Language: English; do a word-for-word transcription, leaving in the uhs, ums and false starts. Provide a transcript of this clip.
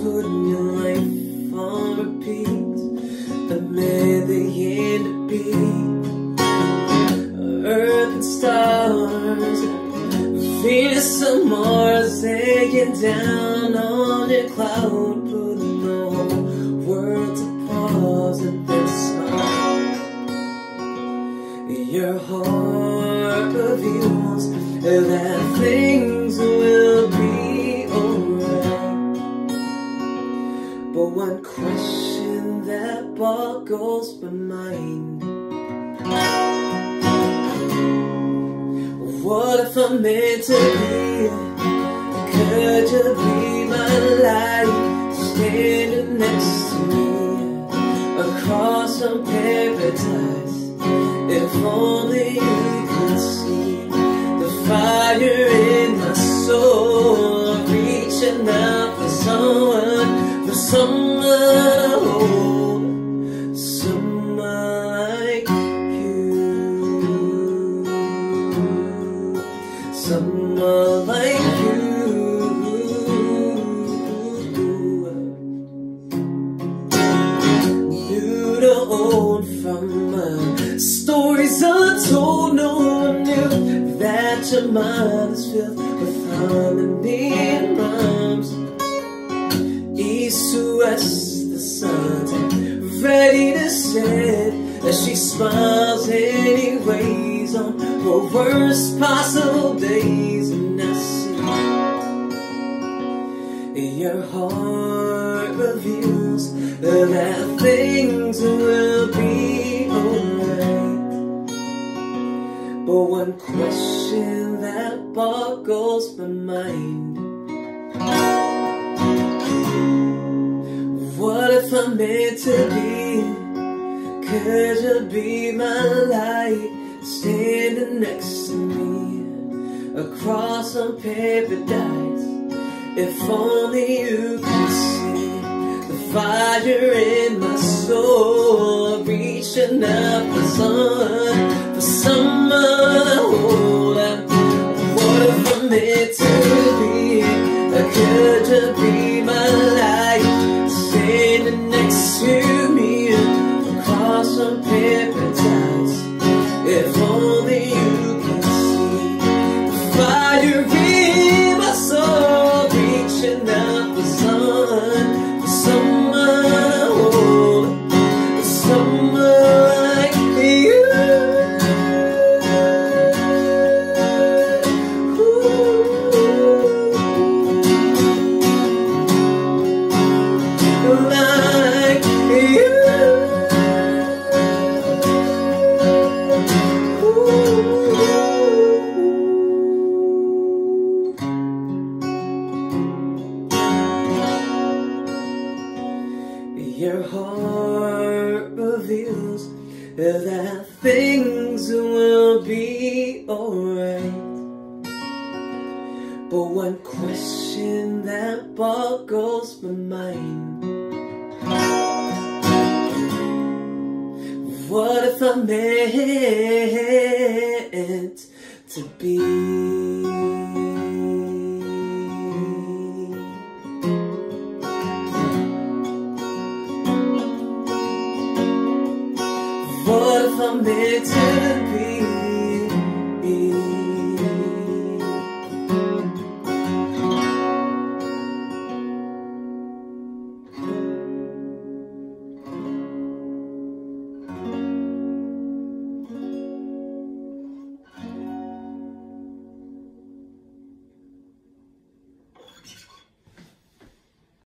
putting your life on repeat, the man they end to be. Earth and stars, Venus and Mars, laying down on your cloud, putting the whole world to pause and then smile. Your heart reveals that things will be alright, but one question that boggles my mind: what if I'm meant to be? Could you be my light, standing next to me across some paradise? If only you could see the fire in my soul, reaching out for someone, for someone to hold, someone like you, someone like you. New to old, from my stories untold, no one knew that your mind is filled with harmony and rhymes. East to west, the sun's ready to set as she smiles anyways on her worst possible days. And I see your heart reveals that things will be alright, but one question that boggles my mind: what if I'm meant to be? Could you be my light, standing next to me across some paradise? If only you could see the fire in my soul, reaching out for someone, for someone to hold. What if I'm meant to be? Could you be my light, standing next to me across some paradise? If only you can see the fire in my soul, reaching out for someone, for someone to hold, for someone like you. Like you. Your heart reveals that things will be alright, but one question that boggles my mind: what if I'm meant to be? What if I'm meant to be? Maquilan.